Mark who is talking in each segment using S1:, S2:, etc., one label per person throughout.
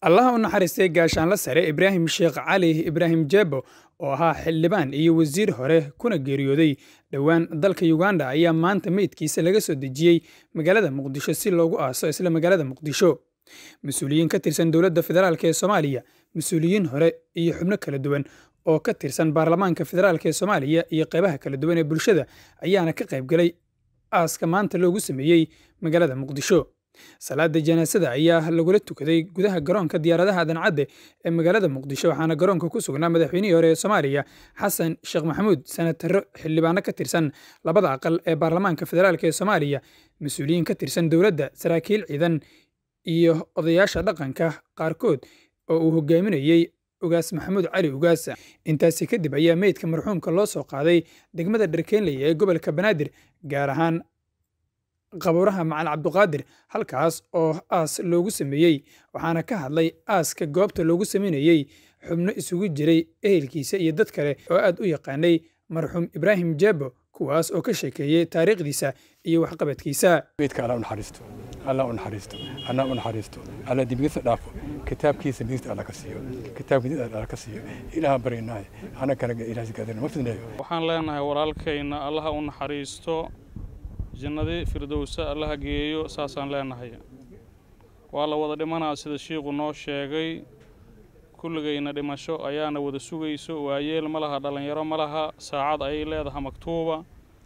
S1: allaha u naxariistay gaashaanle sare Ibraahim Sheekh Cali Ibraahim Jebo oo ahaa xildhibaan iyo wasiir hore kuna geeriyooday dhawaan dalka Uganda ayaa maanta meydkiisa laga soo dejiyay magaalada Muqdisho si loogu aaso isla magaalada Muqdisho. Mas'uuliyiin ka tirsan dowladda federaalka ee Soomaaliya, mas'uuliyiin hore iyo xubno kala duwan oo ka tirsan baarlamaanka federaalka ee Soomaaliya iyo qaybaha kala duwan ee bulshada ayaana ka qayb galay aaska maanta loogu sameeyay magaalada Muqdisho. Salaada janaasada ayaa lagula tukaday gudaha garoonka diyaaradaha Aadan Cadde ee magaalada Muqdisho waxaana garoonka ku sugnaa madaxweynihii hore ee Soomaaliya Xasan Sheekh Maxamuud, senataro xildhibaano ka tirsan labada aqal ee baarlamaanka federaalka ee Soomaaliya, mas'uuliyiin ka tirsan dowladda, saraakiil ciidan iyo odayaasha dhaqanka qaarkood oo uu hogaaminayay Ugaas Maxamuud Cali Ugaas. Intaasi kadib ayaa meydka marxuumka loo soo qaaday degmada Dharkeenley ee gobolka Banaadir, gaar ahaan qabuuraha Macalin Cabduqaadir, halkaas oo aas loogu sameeyay. Waxaana ka hadlay aaska goobta loogu sameeyay xubno isugu jiray ehelkiisa iyo dad kale oo aad u yaqaanay marxuum Ibraahim Jebo, kuwaas oo ka sheekeeyay taariikhdiisa iyo waxqabadkiisa.
S2: beedka Allah u naxariisto ana u naxariisto alla dibgiisa dhaafo kitaabkiisa miista alla ka siiyo kitaabkiisa alla ka siiyo ilaaha barinaay ana kanaga ilaahay gaadana ma fidnayo.
S3: Waxaan leenahay walaalkayna Allah u naxariisto, jannada firdawsa Allah geeyo, saasaan leenahay. waa la wada dhimanaa sida sheekhu noo sheegay, kulligayna dhimasho ayaana wada sugayso, waayeel ma laha, dhalinyaro ma laha, saacad ay leedahay maktuuba.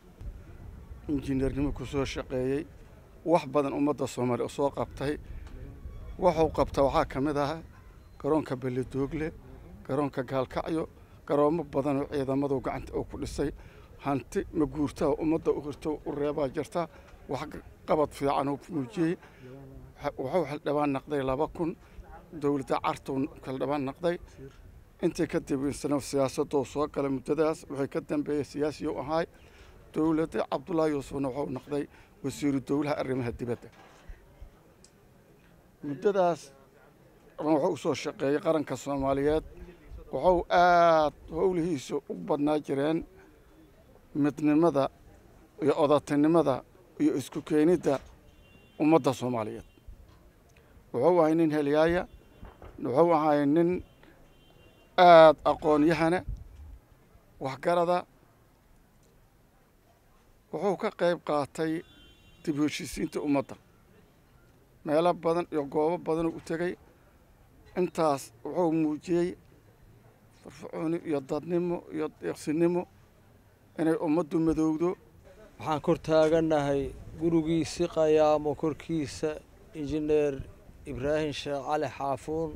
S4: injineernimo ku soo shaqeeyay wax badan ummadda Soomaaliya soo qabtay. wuxuu qabta waxaa ka mid ah garoonka Beledoogle, garoonka Gaalkacyo, garoomo badan oo ciidamadu gacanta ku dhisay, hanti ma guurta ummadda u hirto u reebaa jirta, wax qabad fiican oo muujiyay. wuxuu xildhibaan noqday 2000, dowladda cartoon xildhibaan noqday. intii ka dib siyaasadda soo galay muddadaas wixii ka dambeeyay siyaasi oo ahaa dowladda Cabdullaahi Yuusufna wuxuu noqday wasiiru dowlaha arrimaha dibadda. muddadaas wuxuu u soo shaqeeyay qaranka Soomaaliyeed. wuxuu aad howlihiisa u badnaa jireen midnimada iyo odatinimada iyo isku keenidda ummadda Soomaaliyeed. wuxuu ahaa nin heliyaaya, wuxuu ahaa nin aad aqoon-yahana, waxgarada. wuxuu ka qayb qaatay dib u heshiisiinta ummadda meelo badan iyo goobo badan u tagay. intaas wuxuu muujiyay firfircooni iyo dadnimo iyo deeqsinimo inay ummaddu madowdo.
S5: waxaan kor taaganahay gurigiisii qayaamo korkiisa injineer Ibraahim Sheekh Cali Xaafuun,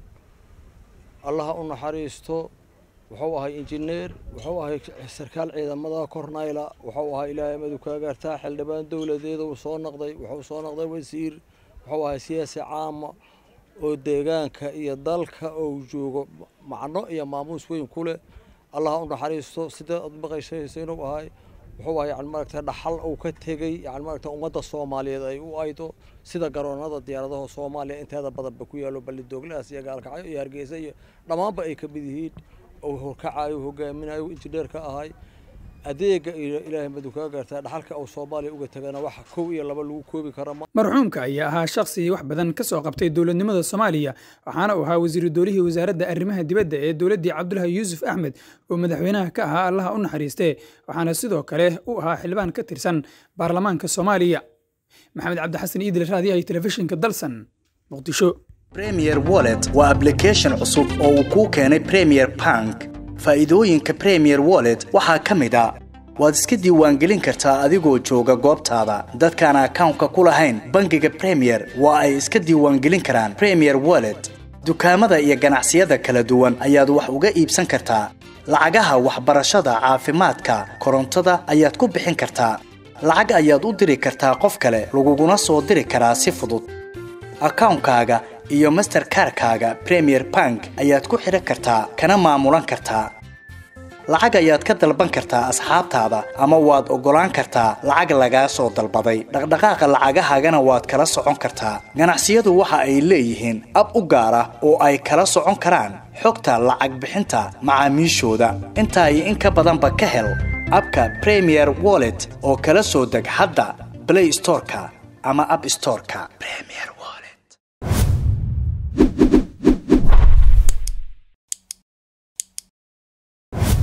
S5: allaha u naxariisto. wuxuu ahaa injineer, wuxuu ahaa sarkaal ciidamada kornayla, wuxuu ahaa ilaahay madu ka gaartaa xildhibaan dowladeed uu soo noqday, wuxuu soo noqday wasiir, wuxuu ahaa siyaasi caam oo deegaanka iyo dalka oo joogo macno iyo maamuus weyn ku leh. allaha u naxariisto. sida aad maqashay inuu ahaa wuxuu ahaa yani maaragtay dhaxal uu ka tegay yani maaragtay ummadda Soomaaliyeed ay u aydo, sida garoonada diyaaradaha Soomaaliya inteeda badanba ku yaalo Beledoogle iyo Gaalkacyo iyo Hargeysa iyo dhamaanba ay ka mid yihiin. oo kacaayo hogaaminayo injineerka ahay adeega ilaahay madu ka gaartaa dhaxalka oo Soomaaliya uga tagana wax 1 iyo 2 lagu koobi karo.
S1: marxuumka ayaa ahaa shakhsi wax badan ka soo qabtay dowladnimada Soomaaliya, waxaana uu ahaa wasiir dowlihii wasaaradda arrimaha dibadda ee dowladdii Cabdullaahi Yuusuf Axmed oo madaxweynaha ka ahaa allaha u naxariistay. waxaana sidoo kale uu ahaa xildhibaan ka tirsan baarlamaanka Soomaaliya. Maxamed Cabdi Xasan Idil, raadiyaha telefishinka Dalsan, Muqdisho.
S6: Premier Wallet waa application cusub oo uu ku keenay Premier Bank. faa'iidooyinka Premier Wallet waxaa ka mid ah waad iska diiwaangelin kartaa adigoo jooga goobtaada. dadkaan account-ka ku lahayn bangiga Premier waa ay iska diiwaangelin karaan Premier Wallet. dukaamada iyo ganacsiyada kala duwan ayaad wax uga iibsan kartaa. lacagaha waxbarashada, caafimaadka, korontada ayaad ku bixin kartaa. lacag ayaad u diri kartaa qof kale, laguguna soo diri karaa si fudud. account-kaaga iyo Mastercard-kaaga Premier Bank ayaad ku xiran kartaa kana maamulan kartaa. lacag ayaad ka dalban kartaa asxaabtaada ama waad ogolaan kartaa lacag laga soo dalbaday. dhaqdhaqaaqa lacagahaagana waad kala socon kartaa. ganacsiyadu waxa ay leeyihiin ab u gaar ah oo ay kala socon karaan xogta lacag bixinta macaamiishooda. intaa iyo in ka badanba ka hel abka Premier Wallet oo kala soo deg hadda Play Store-ka ama App Store-ka. Premier